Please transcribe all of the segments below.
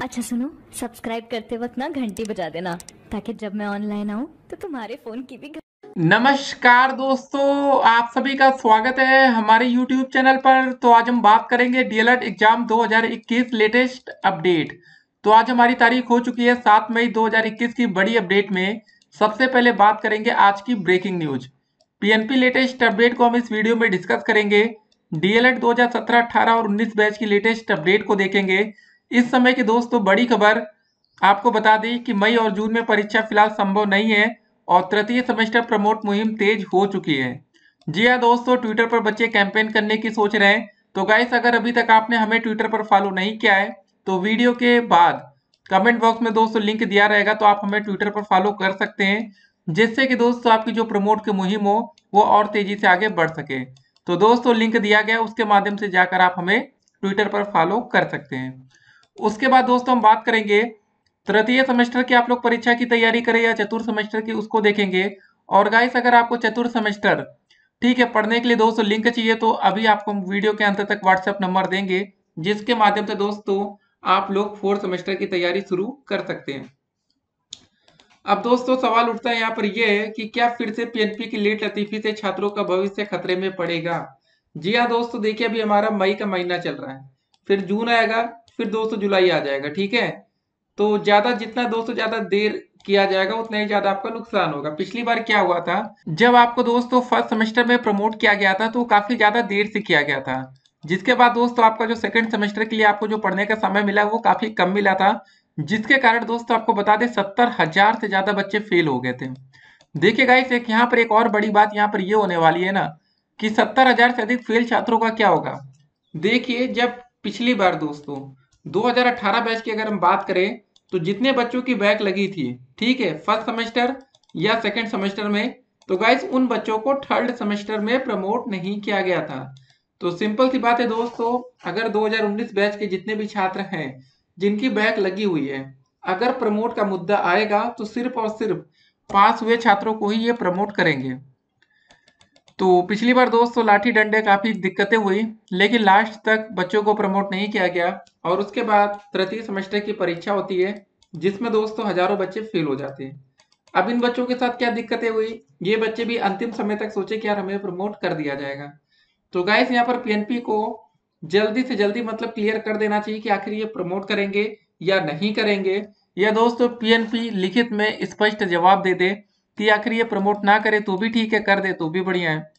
अच्छा सुनो, सब्सक्राइब करते वक्त ना घंटी बजा देना ताकि जब मैं ऑनलाइन आऊँ तो तुम्हारे फोन की भी नमस्कार दोस्तों, आप सभी का स्वागत है हमारे YouTube चैनल पर। तो आज हम बात करेंगे डीएलएड एग्जाम 2021 लेटेस्ट अपडेट। तो आज हमारी तारीख हो चुकी है 7 मई 2021 की बड़ी अपडेट में सबसे पहले बात करेंगे आज की breaking news. PNP latest update को हम इस वीडियो में डिस्कस करेंगे। डीएलएड 2017, 18 और 19 बैच की लेटेस्ट अपडेट को देखेंगे। इस समय की दोस्तों बड़ी खबर आपको बता दें कि मई और जून में परीक्षा फिलहाल संभव नहीं है और तृतीय सेमेस्टर प्रमोट मुहिम तेज हो चुकी है। जी हाँ दोस्तों, ट्विटर पर बच्चे कैंपेन करने की सोच रहे हैं। तो गाइस, अगर अभी तक आपने हमें ट्विटर पर फॉलो नहीं किया है तो वीडियो के बाद कमेंट बॉक्स में दोस्तों लिंक दिया रहेगा, तो आप हमें ट्विटर पर फॉलो कर सकते हैं, जिससे कि दोस्तों आपकी जो प्रमोट की मुहिम हो वो और तेजी से आगे बढ़ सके। तो दोस्तों लिंक दिया गया, उसके माध्यम से जाकर आप हमें ट्विटर पर फॉलो कर सकते हैं। उसके बाद दोस्तों हम बात करेंगे तृतीय सेमेस्टर की आप लोग परीक्षा की तैयारी करें या चतुर्थ सेमेस्टर की, उसको देखेंगे। और गाइस, अगर आपको चतुर्थ सेमेस्टर ठीक है पढ़ने के लिए दोस्तों लिंक चाहिए तो अभी आपको वीडियो के अंत तक व्हाट्सएप नंबर देंगे, जिसके माध्यम से दोस्तों आप लोग फोर्थ सेमेस्टर की तैयारी शुरू कर सकते हैं। अब दोस्तों सवाल उठता है यहाँ पर यह है कि क्या फिर से पीएनपी की लेट लतीफी से छात्रों का भविष्य खतरे में पड़ेगा। जी हाँ दोस्तों, देखिए अभी हमारा मई का महीना चल रहा है, फिर जून आएगा, फिर दोस्तों जुलाई आ जाएगा। ठीक है, तो ज्यादा जितना दोस्तों ज्यादा देर किया जाएगा उतना ही ज्यादा आपका नुकसान होगा। पिछली बार क्या हुआ था, जब आपको दोस्तों फर्स्ट सेमेस्टर में प्रमोट किया गया था तो काफी ज्यादा देर से किया गया था, जिसके बाद दोस्तों आपका जो सेकंड सेमेस्टर के लिए आपको जो पढ़ने का समय मिला वो काफी कम मिला था, जिसके कारण दोस्तों आपको बता दें 70,000 से ज्यादा बच्चे फेल हो गए थे। देखिए गाइस, एक यहाँ पर एक और बड़ी बात यहाँ पर ये होने वाली है ना कि 70,000 से अधिक फेल छात्रों का क्या होगा। देखिए, जब पिछली बार दोस्तों 2018 बैच की अगर हम बात करें तो जितने बच्चों की बैक लगी थी, ठीक है, फर्स्ट सेमेस्टर या सेकंड सेमेस्टर में, तो गाइस उन बच्चों को थर्ड सेमेस्टर में प्रमोट नहीं किया गया था। तो सिंपल सी बात है दोस्तों, अगर 2019 बैच के जितने भी छात्र हैं जिनकी बैक लगी हुई है, अगर प्रमोट का मुद्दा आएगा तो सिर्फ और सिर्फ पास हुए छात्रों को ही ये प्रमोट करेंगे। तो पिछली बार दोस्तों लाठी डंडे काफी दिक्कतें हुई, लेकिन लास्ट तक बच्चों को प्रमोट नहीं किया गया। और उसके बाद तृतीय सेमेस्टर की परीक्षा होती है, जिसमें दोस्तों हजारों बच्चे फेल हो जाते हैं। अब इन बच्चों के साथ क्या दिक्कतें हुई, ये बच्चे भी अंतिम समय तक सोचे कि यार हमें प्रमोट कर दिया जाएगा। तो गाइस यहाँ पर पीएनपी को जल्दी से जल्दी मतलब क्लियर कर देना चाहिए कि आखिर ये प्रमोट करेंगे या नहीं करेंगे, या दोस्तों पीएनपी लिखित में स्पष्ट जवाब दे दे कि आखिर ये प्रमोट ना करे तो भी ठीक है, कर दे तो भी बढ़िया है।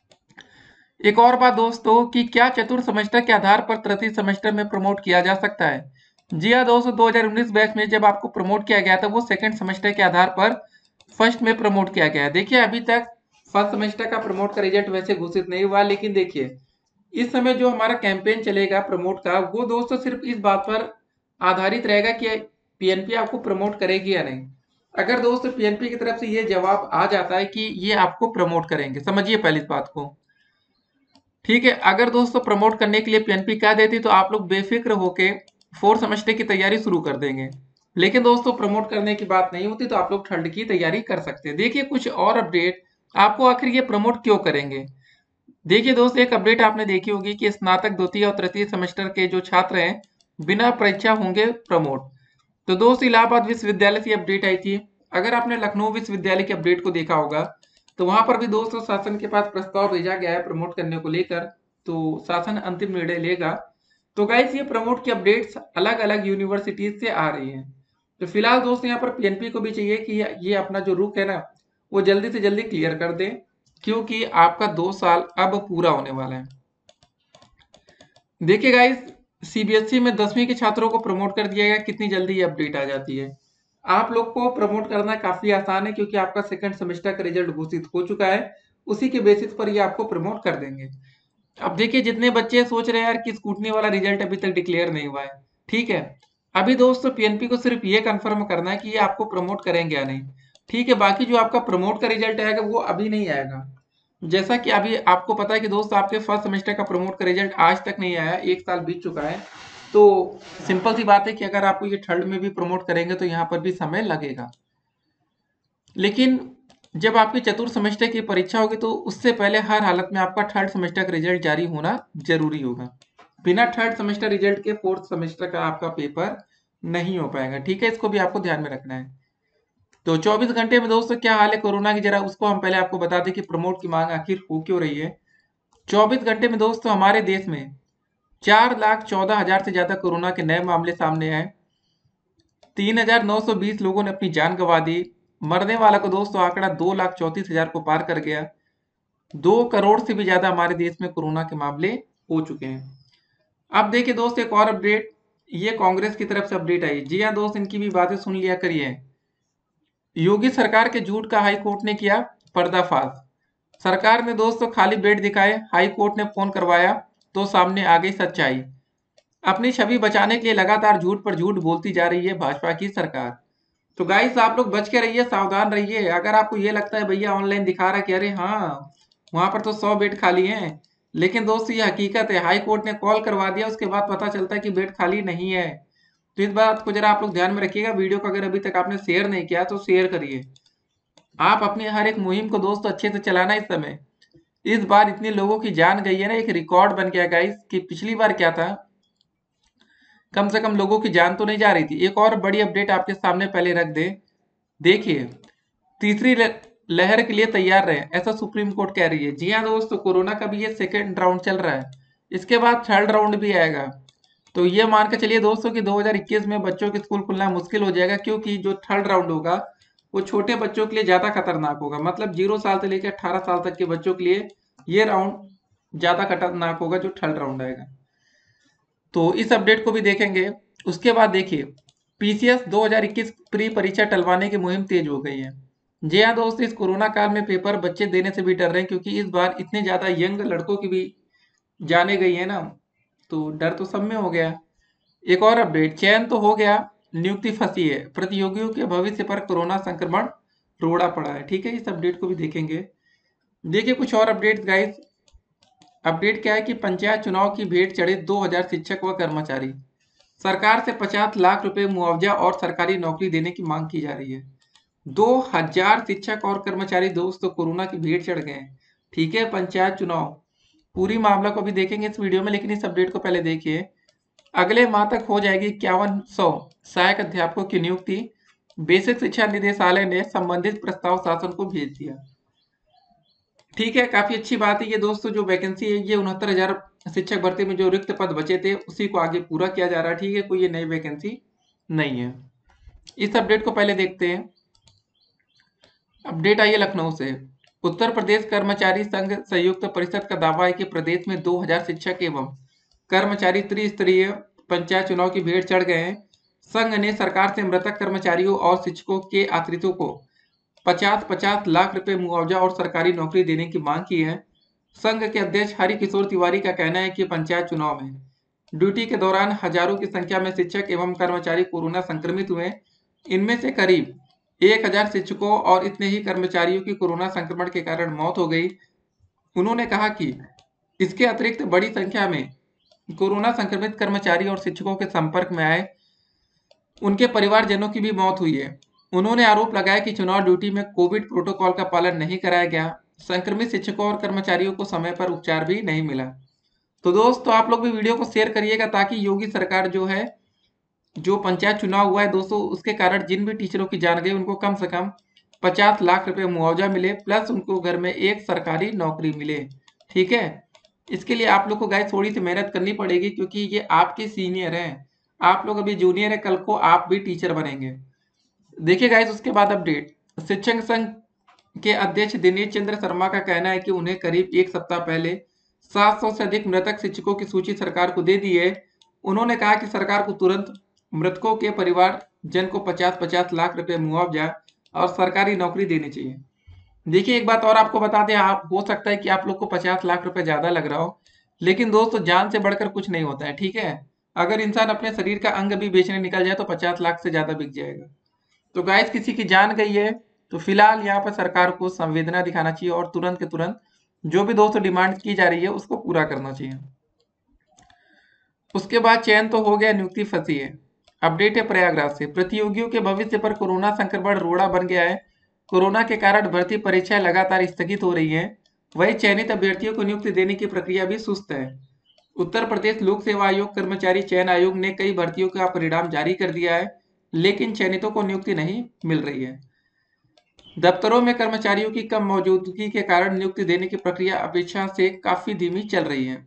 एक और बात दोस्तों कि क्या चतुर्थ सेमेस्टर के आधार पर तृतीय सेमेस्टर में प्रमोट किया जा सकता है। जी हाँ दोस्तों, 2019 बैच में जब आपको प्रमोट किया गया था वो सेकंड सेमेस्टर के आधार पर फर्स्ट में प्रमोट किया गया है। देखिए अभी तक फर्स्ट सेमेस्टर का प्रमोट का रिजल्ट वैसे घोषित नहीं हुआ, लेकिन देखिए इस समय जो हमारा कैंपेन चलेगा प्रमोट का, वो दोस्तों सिर्फ इस बात पर आधारित रहेगा कि पीएनपी आपको प्रमोट करेगी या नहीं। अगर दोस्तों पीएनपी की तरफ से ये जवाब आ जाता है कि ये आपको प्रमोट करेंगे, समझिए पहली इस बात को, ठीक है। अगर दोस्तों प्रमोट करने के लिए पीएनपी कह देती तो आप लोग बेफिक्र होके फोर्थ सेमेस्टर की तैयारी शुरू कर देंगे, लेकिन दोस्तों प्रमोट करने की बात नहीं होती तो आप लोग थर्ड की तैयारी कर सकते हैं। देखिए कुछ और अपडेट, आपको आखिर ये प्रमोट क्यों करेंगे। देखिए दोस्तों, एक अपडेट आपने देखी होगी कि स्नातक द्वितीय और तृतीय सेमेस्टर के जो छात्र हैं बिना परीक्षा होंगे प्रमोट। तो दोस्त इलाहाबाद विश्वविद्यालय से अपडेट आई थी। अगर आपने लखनऊ विश्वविद्यालय के अपडेट को देखा होगा तो वहां पर भी दोस्तों शासन के पास प्रस्ताव भेजा गया है प्रमोट करने को लेकर, तो शासन अंतिम निर्णय लेगा। तो गाइस ये प्रमोट की अपडेट्स अलग अलग यूनिवर्सिटीज से आ रही हैं। तो फिलहाल दोस्तों यहाँ पर पीएनपी को भी चाहिए कि ये अपना जो रुख है ना वो जल्दी से जल्दी क्लियर कर दें, क्योंकि आपका 2 साल अब पूरा होने वाला है। देखिए गाइस, सीबीएसई में 10वीं के छात्रों को प्रमोट कर दिया गया, कितनी जल्दी ये अपडेट आ जाती है। आप लोग को प्रमोट करना काफी आसान है, क्योंकि आपका सेकंड सेमेस्टर का रिजल्ट घोषित हो चुका है, उसी के बेसिस पर ये आपको प्रमोट कर देंगे। अब देखिए जितने बच्चे सोच रहे हैं यार कि स्कूटनी वाला रिजल्ट अभी तक डिक्लेयर नहीं हुआ है, ठीक है, अभी दोस्तों पीएनपी को सिर्फ ये कंफर्म करना है कि ये आपको प्रमोट करेंगे या नहीं। ठीक है, बाकी जो आपका प्रमोट का रिजल्ट आएगा वो अभी नहीं आएगा। जैसा कि अभी आपको पता है कि दोस्त आपके फर्स्ट सेमेस्टर का प्रमोट का रिजल्ट आज तक नहीं आया, 1 साल बीत चुका है। तो सिंपल सी बात है कि अगर आपको ये थर्ड में भी प्रमोट करेंगे तो यहाँ पर भी समय लगेगा। लेकिन जब आपकी चतुर्थ सेमेस्टर की परीक्षा होगी तो उससे पहले हर हालत में आपका थर्ड सेमेस्टर का रिजल्ट जारी होना जरूरी होगा। बिना थर्ड सेमेस्टर रिजल्ट के फोर्थ सेमेस्टर का आपका पेपर नहीं हो पाएगा। ठीक है, इसको भी आपको ध्यान में रखना है। तो 24 घंटे में दोस्तों क्या हाल है कोरोना की, जरा उसको हम पहले आपको बता दें कि प्रमोट की मांग आखिर हो क्यों रही है। 24 घंटे में दोस्तों हमारे देश में 4,14,000 से ज्यादा कोरोना के नए मामले सामने आए। 3,920 लोगों ने अपनी जान गंवा दी। मरने वाला को दोस्तों आंकड़ा 2,34,000 को पार कर गया। 2 करोड़ से भी ज्यादा हमारे देश में कोरोना के मामले हो चुके हैं। अब देखिए दोस्त एक और अपडेट, ये कांग्रेस की तरफ से अपडेट आई। जी हाँ दोस्त, इनकी भी बातें सुन लिया करिए। योगी सरकार के झूठ का हाई कोर्ट ने किया पर्दाफाश। सरकार ने दोस्तों खाली बेड दिखाए, हाई कोर्ट ने फोन करवाया तो सामने आ गई सच्चाई। अपनी छवि बचाने के लिए लगातार झूठ पर झूठ बोलती जा रही है भाजपा की सरकार। तो गाइस आप लोग बच के रहिए, सावधान रहिए। अगर आपको ये लगता है भैया ऑनलाइन दिखा रहा है कि अरे हाँ वहां पर तो 100 बेड खाली हैं, लेकिन दोस्तों ये हकीकत है। हाई कोर्ट ने कॉल करवा दिया, उसके बाद पता चलता है कि बेड खाली नहीं है। तो इस बात को जरा आप लोग ध्यान में रखिएगा। वीडियो को अगर अभी तक आपने शेयर नहीं किया तो शेयर करिए। आप अपनी हर एक मुहिम को दोस्तों अच्छे से चलाना। इस समय इस बार इतने लोगों की जान गई है ना, एक रिकॉर्ड बन गया गाइस कि पिछली बार क्या था, कम से कम लोगों की जान तो नहीं जा रही थी। एक और बड़ी अपडेट आपके सामने पहले रख दे, देखिए तीसरी लहर के लिए तैयार रहे, ऐसा सुप्रीम कोर्ट कह रही है। जी हाँ दोस्तों, कोरोना का भी ये सेकेंड राउंड चल रहा है, इसके बाद थर्ड राउंड भी आएगा। तो ये मान के चलिए दोस्तों कि 2021 में बच्चों के स्कूल खुलना मुश्किल हो जाएगा, क्योंकि जो थर्ड राउंड होगा वो छोटे बच्चों के लिए ज्यादा खतरनाक होगा। मतलब 0 साल से लेकर 18 साल तक के बच्चों के लिए ये राउंड ज्यादा खतरनाक होगा, जो थर्ड राउंड आएगा। तो इस अपडेट को भी देखेंगे। उसके बाद देखिए पीसीएस 2021 प्री परीक्षा टलवाने की मुहिम तेज हो गई है। जी हाँ दोस्तों, इस कोरोना काल में पेपर बच्चे देने से भी डर रहे हैं, क्योंकि इस बार इतने ज्यादा यंग लड़कों की भी जाने गई है ना, तो डर तो सब में हो गया। एक और अपडेट, चयन तो हो गया, नियुक्ति फंसी है, प्रतियोगियों के भविष्य पर कोरोना संक्रमण रोड़ा पड़ा है। ठीक है, इस अपडेट को भी देखेंगे। देखिए कुछ और अपडेट गाइस। अपडेट क्या है कि पंचायत चुनाव की भेंट चढ़े 2,000 शिक्षक व कर्मचारी। सरकार से 50 लाख रुपए मुआवजा और सरकारी नौकरी देने की मांग की जा रही है। 2,000 शिक्षक और कर्मचारी दोस्तों कोरोना की भेंट चढ़ गए हैं। ठीक है, पंचायत चुनाव पूरी मामला को भी देखेंगे इस वीडियो में, लेकिन इस अपडेट को पहले देखिए। अगले माह तक हो जाएगी 5100 सहायक अध्यापकों की नियुक्ति। बेसिक शिक्षा निदेशालय ने संबंधित प्रस्ताव शासन को भेज दिया। ठीक है, काफी अच्छी बात है ये दोस्तों। जो वैकेंसी है ये 69,000 शिक्षक भर्ती में जो रिक्त पद बचे थे उसी को आगे पूरा किया जा रहा है। ठीक है, कोई ये नई वैकेंसी नहीं है। इस अपडेट को पहले देखते हैं। अपडेट आई है लखनऊ से। उत्तर प्रदेश कर्मचारी संघ संयुक्त परिषद का दावा है कि प्रदेश में 2,000 शिक्षक एवं कर्मचारी त्रिस्तरीय पंचायत चुनाव की भेंट चढ़ गए हैं। संघ ने सरकार से मृतक कर्मचारियों और शिक्षकों के आश्रितों को 50-50 लाख रुपए मुआवजा और सरकारी नौकरी देने की मांग की है। संघ के अध्यक्ष हरि किशोर तिवारी का कहना है कि पंचायत चुनाव में ड्यूटी के दौरान हजारों की संख्या में शिक्षक एवं कर्मचारी कोरोना संक्रमित हुए। इनमें से करीब 1,000 शिक्षकों और इतने ही कर्मचारियों की कोरोना संक्रमण के कारण मौत हो गई। उन्होंने कहा कि इसके अतिरिक्त बड़ी संख्या में कोरोना संक्रमित कर्मचारी और शिक्षकों के संपर्क में आए उनके परिवारजनों की भी मौत हुई है। उन्होंने आरोप लगाया कि चुनाव ड्यूटी में कोविड प्रोटोकॉल का पालन नहीं कराया गया। संक्रमित शिक्षकों और कर्मचारियों को समय पर उपचार भी नहीं मिला। तो दोस्तों आप लोग भी वीडियो को शेयर करिएगा, ताकि योगी सरकार जो है, जो पंचायत चुनाव हुआ है दोस्तों उसके कारण जिन भी टीचरों की जान गई उनको कम से कम 50 लाख रुपए मुआवजा मिले, प्लस उनको घर में एक सरकारी नौकरी मिले। ठीक है, इसके लिए आप लोग को गाइस थोड़ी सी मेहनत करनी पड़ेगी, क्योंकि ये आपके सीनियर हैं। आप लोग अभी जूनियर है, कल को आप भी टीचर बनेंगे। देखिए गाइस उसके बाद अपडेट, शिक्षक संघ के अध्यक्ष दिनेश चंद्र शर्मा का कहना है कि उन्हें करीब एक सप्ताह पहले 700 से अधिक मृतक शिक्षकों की सूची सरकार को दे दी है। उन्होंने कहा कि सरकार को तुरंत मृतकों के परिवार जन को 50-50 लाख रुपए मुआवजा और सरकारी नौकरी देनी चाहिए। देखिए एक बात और आपको बता दें, आप हो सकता है कि आप लोग को 50 लाख रुपए ज्यादा लग रहा हो, लेकिन दोस्तों जान से बढ़कर कुछ नहीं होता है। ठीक है, अगर इंसान अपने शरीर का अंग भी बेचने निकल जाए तो 50 लाख से ज्यादा बिक जाएगा। तो गाइस किसी की जान गई है तो फिलहाल यहाँ पर सरकार को संवेदना दिखाना चाहिए और तुरंत के तुरंत जो भी दोस्तों डिमांड की जा रही है उसको पूरा करना चाहिए। उसके बाद चयन तो हो गया, नियुक्ति फंसी है। अपडेट है प्रयागराज से। प्रतियोगियों के भविष्य पर कोरोना संक्रमण रोड़ा बन गया है। कोरोना के कारण भर्ती परीक्षाएं लगातार स्थगित हो रही हैं। वही चयनित अभ्यर्थियों को नियुक्ति देने की प्रक्रिया भी सुस्त है। उत्तर प्रदेश लोक सेवा आयोग कर्मचारी चयन आयोग ने कई भर्तियों का परिणाम जारी कर दिया है, लेकिन चयनितों को नियुक्ति नहीं मिल रही है। दफ्तरों में कर्मचारियों की कम मौजूदगी के कारण नियुक्ति देने की प्रक्रिया अपेक्षा से काफी धीमी चल रही है।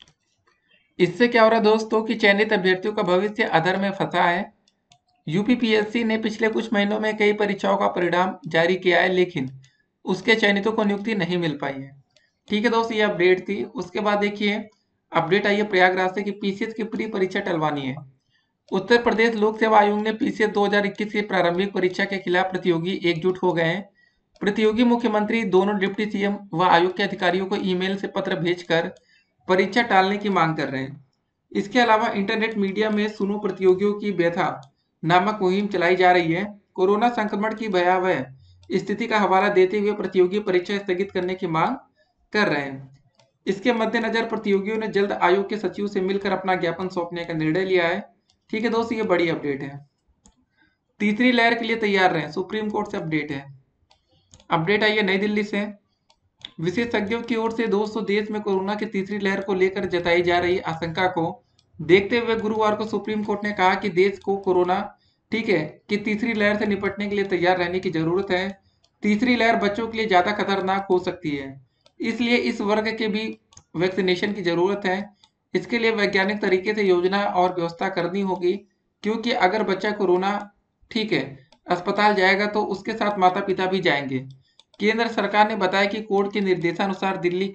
इससे क्या हो रहा है दोस्तों कि चयनित अभ्यर्थियों का भविष्य अधर में फंसा है। यूपीपीएससी ने पिछले कुछ महीनों में कई परीक्षाओं का परिणाम जारी किया है, लेकिन उसके चयनितों को नियुक्ति नहीं मिल पाई है। ठीक है दोस्त, ये अपडेट थी। उसके बाद देखिए अपडेट आई है प्रयागराज से कि पीसीएस की प्री परीक्षा टलवानी है। उत्तर प्रदेश लोक सेवा आयोग ने पीसीएस 2021 की प्रारंभिक परीक्षा के खिलाफ प्रतियोगी एकजुट हो गए हैं। प्रतियोगी मुख्यमंत्री, दोनों डिप्टी सीएम व आयोग के अधिकारियों को ईमेल से पत्र भेजकर परीक्षा टालने की मांग कर रहे हैं। इसके अलावा इंटरनेट मीडिया में सुनो प्रतियोगियों की व्यथा नामक मुहिम चलाई जा रही है। कोरोना संक्रमण की भयावह स्थिति का हवाला देते हुए प्रतियोगी परीक्षा स्थगित करने की मांग कर रहे हैं। इसके मद्देनजर प्रतियोगियों ने जल्द आयोग के सचिव से मिलकर अपना ज्ञापन सौंपने का निर्णय लिया है। ठीक है दोस्त, ये बड़ी अपडेट है। तीसरी लहर के लिए तैयार रहें, सुप्रीम कोर्ट से अपडेट है। अपडेट आई है नई दिल्ली से। विशेषज्ञों की ओर से दोस्तों देश में कोरोना की तीसरी लहर को लेकर जताई जा रही आशंका को देखते हुए गुरुवार को सुप्रीम कोर्ट ने कहा कि देश को कोरोना की तीसरी लहर से निपटने के लिए तैयार रहने की जरूरत है। तीसरी लहर बच्चों के लिए ज्यादा खतरनाक हो सकती है, इसलिए इस वर्ग के भी वैक्सीनेशन की जरूरत है। इसके लिए वैज्ञानिक तरीके से योजना और व्यवस्था करनी होगी, क्योंकि अगर बच्चा कोरोना अस्पताल जाएगा तो उसके साथ माता पिता भी जाएंगे। केंद्र सरकार ने बताया कि कोर्ट के निर्देशानुसार दिल्ली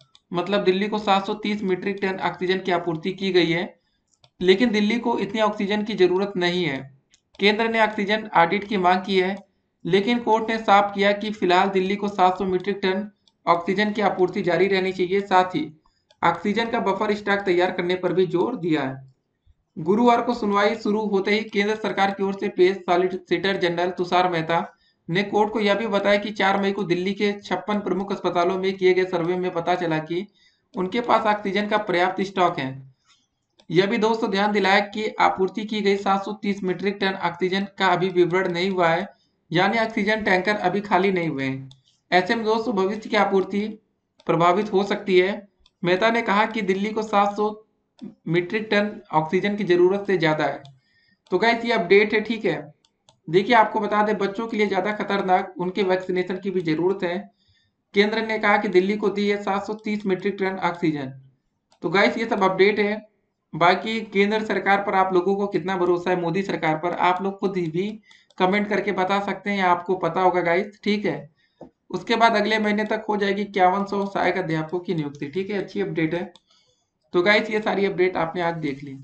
को 730 मीट्रिक टन ऑक्सीजन की आपूर्ति की गई है, लेकिन दिल्ली को इतनी ऑक्सीजन की जरूरत नहीं है। केंद्र ने ऑक्सीजन ऑडिट की मांग की है, लेकिन कोर्ट ने साफ किया कि फिलहाल दिल्ली को 700 मीट्रिक टन ऑक्सीजन की आपूर्ति जारी रहनी चाहिए। साथ ही ऑक्सीजन का बफर स्टॉक तैयार करने पर भी जोर दिया है। गुरुवार को सुनवाई शुरू होते ही केंद्र सरकार की ओर से पेश सॉलिसिटर जनरल तुषार मेहता ने कोर्ट को यह भी बताया कि 4 मई को दिल्ली के 56 प्रमुख अस्पतालों में किए गए सर्वे में पता चला कि उनके पास ऑक्सीजन का पर्याप्त स्टॉक है। यह भी दोस्तों ध्यान दिलाया कि आपूर्ति की गई 730 मीट्रिक टन ऑक्सीजन का अभी विवरण नहीं हुआ है, यानी ऑक्सीजन टैंकर अभी खाली नहीं हुए हैं। ऐसे में दोस्तों भविष्य की आपूर्ति प्रभावित हो सकती है। मेहता ने कहा कि दिल्ली को 700 मीट्रिक टन ऑक्सीजन की जरूरत से ज्यादा है। तो गाइस ये अपडेट है। ठीक है, देखिए आपको बता दें बच्चों के लिए ज्यादा खतरनाक उनके वैक्सीनेशन की भी जरूरत है। केंद्र ने कहा कि दिल्ली को दी है 730 मीट्रिक टन ऑक्सीजन। तो गाइस ये सब अपडेट है। बाकी केंद्र सरकार पर आप लोगों को कितना भरोसा है, मोदी सरकार पर, आप लोग खुद ही भी कमेंट करके बता सकते हैं, या आपको पता होगा गाइस। ठीक है, उसके बाद अगले महीने तक हो जाएगी 5100 सहायक अध्यापकों की नियुक्ति। ठीक है, अच्छी अपडेट है। तो गाइस ये सारी अपडेट आपने आज देख ली।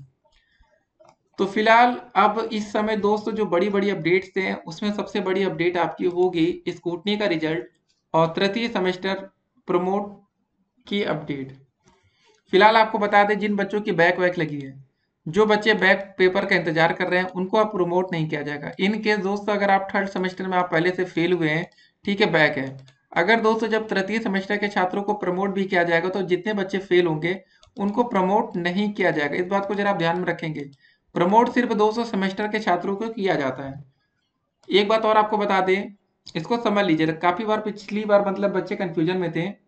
तो फिलहाल अब इस समय दोस्तों जो बड़ी बड़ी अपडेट्स हैं उसमें सबसे बड़ी अपडेट आपकी होगी स्कूटनी का रिजल्ट और तृतीय सेमेस्टर प्रमोट की अपडेट। फिलहाल आपको बता दें जिन बच्चों की बैक वैक लगी है, जो बच्चे बैक पेपर का इंतजार कर रहे हैं, उनको अब प्रमोट नहीं किया जाएगा। इन केस दोस्तों अगर आप थर्ड सेमेस्टर में आप पहले से फेल हुए हैं, ठीक है, बैक है, अगर दोस्तों जब तृतीय सेमेस्टर के छात्रों को प्रमोट भी किया जाएगा तो जितने बच्चे फेल होंगे उनको प्रमोट नहीं किया जाएगा। इस बात को जरा आप ध्यान में रखेंगे। प्रमोट सिर्फ 200 सेमेस्टर के छात्रों को किया जाता है। एक बात और आपको बता दें, इसको समझ लीजिए, काफी बार पिछली बार मतलब बच्चे कंफ्यूजन में थे।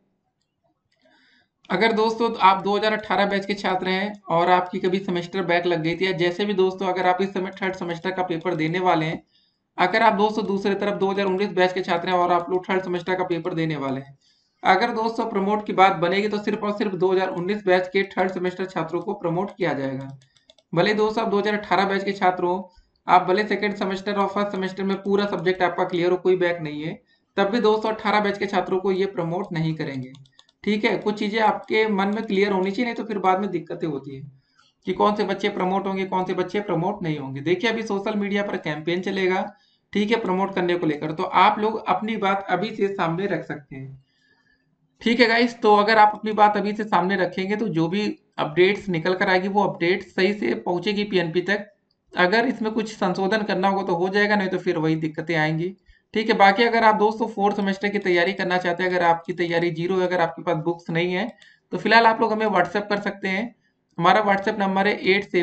अगर दोस्तों आप 2018 बैच के छात्र हैं और आपकी कभी सेमेस्टर बैक लग गई थी, या जैसे भी दोस्तों अगर आप इस समय थर्ड सेमेस्टर का पेपर देने वाले हैं, अगर आप दोस्तों दूसरी तरफ 2019 बैच के छात्र हैं और आप लोग थर्ड सेमेस्टर का पेपर देने वाले हैं, अगर दोस्तों प्रमोट की बात बनेगी तो सिर्फ और सिर्फ 2019 बैच के थर्ड सेमेस्टर छात्रों को प्रमोट किया जाएगा। भले दोस्तों आप 2018 बैच के छात्र हो, आप भले सेकंड सेमेस्टर और फर्स्ट सेमेस्टर में पूरा सब्जेक्ट आपका क्लियर हो, कोई बैक नहीं है, तब भी दोस्तों 18 बैच के छात्रों को ये प्रमोट नहीं करेंगे। ठीक है, कुछ चीजें आपके मन में क्लियर होनी चाहिए, नहीं तो फिर बाद में दिक्कतें होती है कि कौन से बच्चे प्रमोट होंगे, कौन से बच्चे प्रमोट नहीं होंगे। देखिए अभी सोशल मीडिया पर कैंपेन चलेगा, ठीक है, प्रमोट करने को लेकर, तो आप लोग अपनी बात अभी से सामने रख सकते हैं। ठीक है गाइस, तो अगर आप अपनी बात अभी से सामने रखेंगे तो जो भी अपडेट्स निकल कर आएगी वो अपडेट सही से पहुंचेगी पीएनपी तक। अगर इसमें कुछ संशोधन करना होगा तो हो जाएगा, नहीं तो फिर वही दिक्कतें आएंगी। ठीक है, बाकी अगर आप दोस्तों फोर्थ सेमेस्टर की तैयारी करना चाहते हैं, अगर आपकी तैयारी जीरो है, अगर आपके पास बुक्स नहीं है, तो फिलहाल आप लोग हमें व्हाट्सएप कर सकते हैं। हमारा व्हाट्सएप नंबर है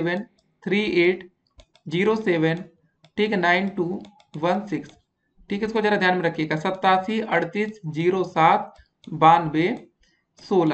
873807, ठीक है, 9216। ठीक है, इसको जरा ध्यान में रखिएगा, 8738079216।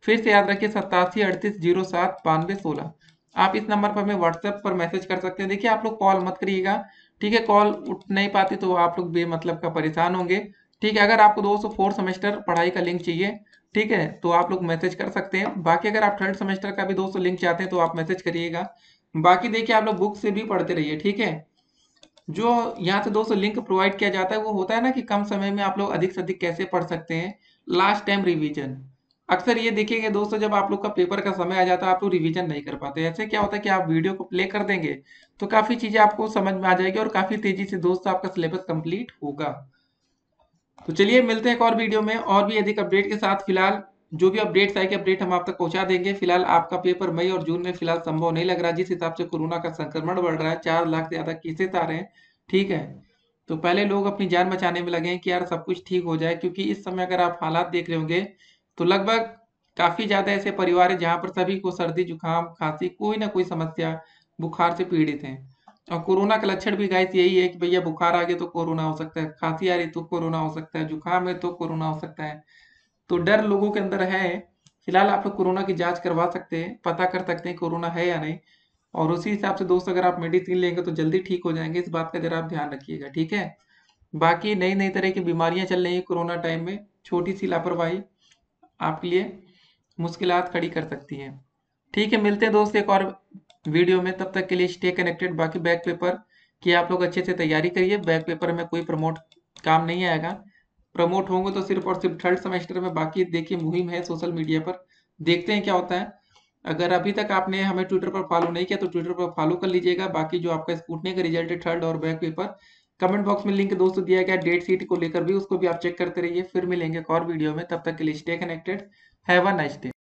फिर से याद रखिए 8738079216। आप इस नंबर पर हमें व्हाट्सएप पर मैसेज कर सकते हैं। देखिए आप लोग कॉल मत करिएगा, ठीक है, कॉल उठ नहीं पाती तो आप लोग बेमतलब का परेशान होंगे, ठीक है। अगर आपको दोस्तों 4th सेमेस्टर पढ़ाई का लिंक चाहिए, ठीक है, तो आप लोग मैसेज कर सकते हैं। बाकी अगर आप 3rd सेमेस्टर का भी दोस्तों लिंक चाहते हैं तो आप मैसेज करिएगा। बाकी देखिए आप लोग बुक से भी पढ़ते रहिए, ठीक है। जो यहाँ से दोस्तों लिंक प्रोवाइड किया जाता है वो होता है ना कि कम समय में आप लोग अधिक से अधिक कैसे पढ़ सकते हैं, लास्ट टाइम रिवीजन। अक्सर ये देखिएगा दोस्तों, जब आप लोग का पेपर का समय आ जाता है आप लोग रिवीजन नहीं कर पाते। ऐसे क्या होता है कि आप वीडियो को प्ले कर देंगे तो काफी चीजें आपको समझ में आ जाएगी और काफी तेजी से दोस्तों आपका सिलेबस कंप्लीट होगा। तो चलिए मिलते हैं एक और वीडियो में और भी अधिक अपडेट के साथ। फिलहाल जो भी अपडेट्स आएगी अपडेट हम आप तक पहुंचा देंगे। फिलहाल आपका पेपर मई और जून में फिलहाल संभव नहीं लग रहा, जिस हिसाब से कोरोना का संक्रमण बढ़ रहा है, 4 लाख से ज्यादा केसेस आ रहे हैं, ठीक है। तो पहले लोग अपनी जान बचाने में लगे हैं कि यार सब कुछ ठीक हो जाए, क्योंकि इस समय अगर आप हालात देख रहे होंगे तो लगभग काफी ज्यादा ऐसे परिवार है जहां पर सभी को सर्दी जुकाम खांसी कोई ना कोई समस्या बुखार से पीड़ित हैं। और कोरोना का लक्षण भी गाइस यही है कि भैया बुखार आ गया तो कोरोना हो सकता है, खांसी आ रही तो कोरोना हो सकता है, जुकाम है तो कोरोना हो सकता है। तो डर लोगों के अंदर है। फिलहाल आप लोग कोरोना की जांच करवा सकते हैं, पता कर सकते हैं कोरोना है या नहीं, और उसी हिसाब से दोस्तों अगर आप मेडिसिन लेंगे तो जल्दी ठीक हो जाएंगे। इस बात का जरा आप ध्यान रखिएगा, ठीक है। बाकी नई नई तरह की बीमारियां चल रही है कोरोना टाइम में, छोटी सी लापरवाही आपके लिए मुश्किलात खड़ी कर सकती है। ठीक है, मिलते हैं दोस्त एक और वीडियो में, तब तक के लिए स्टे कनेक्टेड। बाकी बैक पेपर की आप लोग अच्छे से तैयारी करिए, बैक पेपर में कोई प्रमोट काम नहीं आएगा, प्रमोट होंगे तो सिर्फ और सिर्फ 3rd सेमेस्टर में। बाकी देखिए मुहिम है सोशल मीडिया पर, देखते हैं क्या होता है। अगर अभी तक आपने हमें ट्विटर पर फॉलो नहीं किया तो ट्विटर पर फॉलो कर लीजिएगा। बाकी जो आपका स्कूटनी का रिजल्ट है 3rd और बैक पेपर, कमेंट बॉक्स में लिंक दोस्तों दिया गया डेट शीट को लेकर भी, उसको भी आप चेक करते रहिए। फिर मिलेंगे एक और वीडियो में, तब तक के लिए stay connected. Have a nice day.